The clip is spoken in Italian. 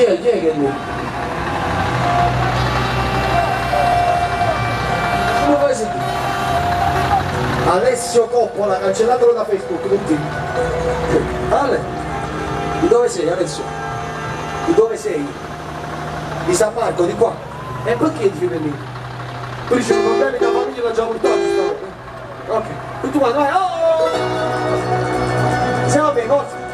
Chi è che è lui? Come fai sentire? Alessio Coppola, cancellatelo da Facebook, tutti. Ale, di dove sei Alessio? Di dove sei? Di San Marco, di qua. E perché ti fai lì? Tu dici un problema che la famiglia l'ha già portato, ok. Tutti quanti, vai, oh! Siamo bene, forza!